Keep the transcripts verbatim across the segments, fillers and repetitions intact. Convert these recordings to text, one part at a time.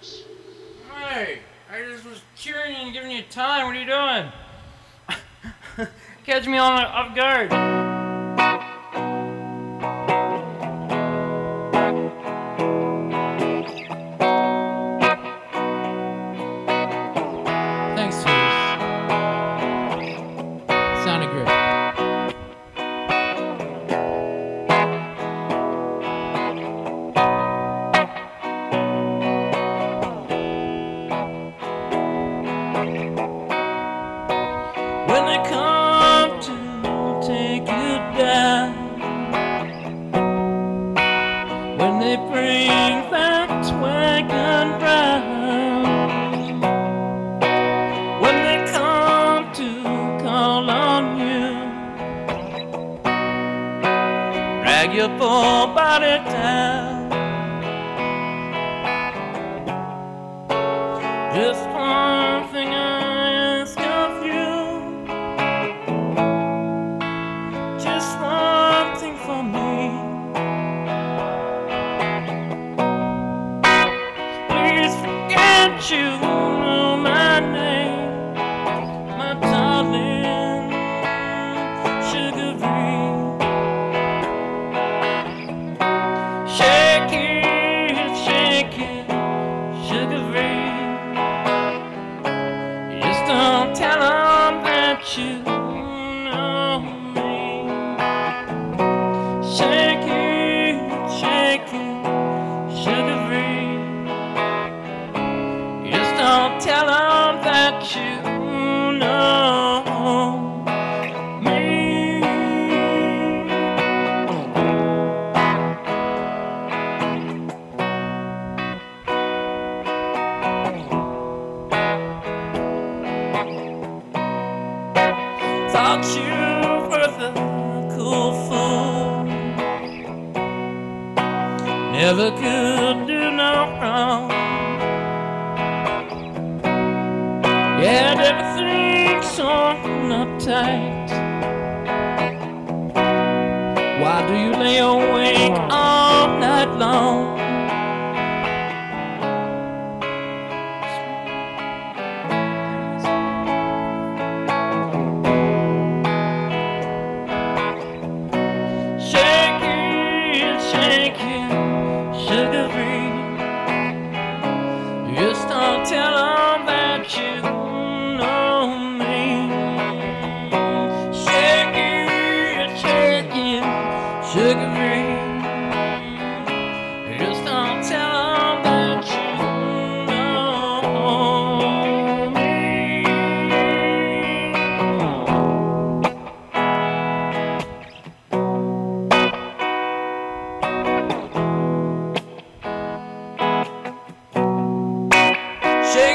Hey, I just was cheering and giving you time. What are you doing? Catch me on off guard. Thanks, Suze. Sounded great. When they come to take you down, when they bring that wagon round, when they come to call on you, drag your poor body down, just one thing I ask of you. Just one thing for me. Please forget you know my name, my darling Sugaree. Shake it, shake it, Sugaree. Just don't tell them that you know me. Shake it, shake it, Sugaree. Just don't tell them that you know me. Thought you were the cool fool, never could do no wrong. You had everything so uptight. Why do you lay awake all night long? Shake it, shake it, Sugaree. Just don't tell them that you know me. Shake it, shake it, Sugaree. Just don't tell them that you know me. Shake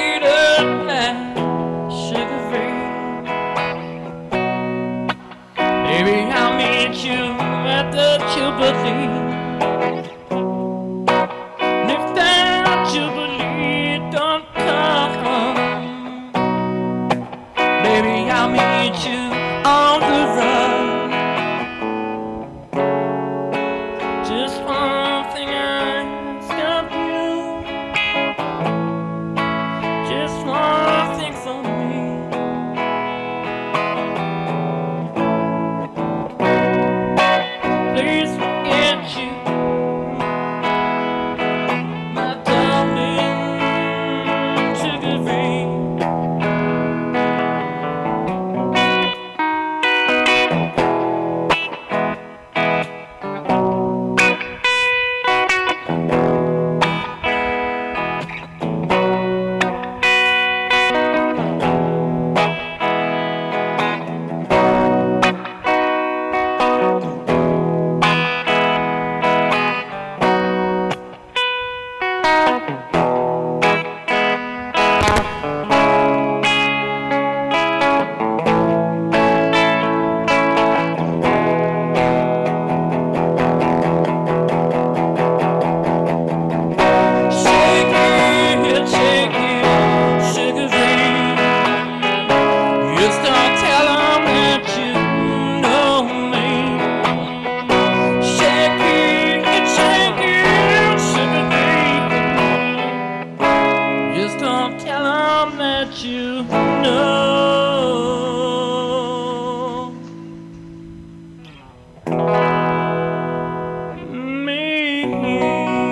that you know me.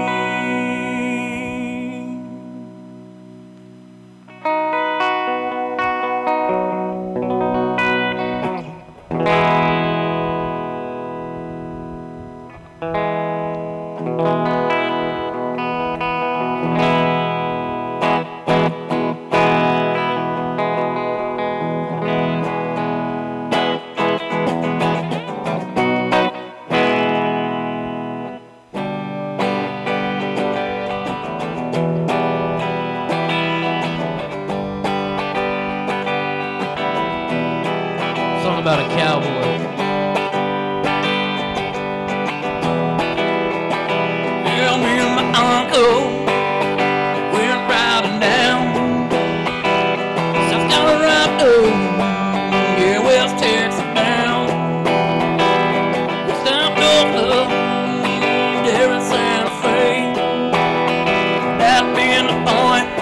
Song about a cowboy. Yeah, me and my uncle went riding down South Colorado, yeah, West Texas down. We stopped over there in Santa Fe. That being the point,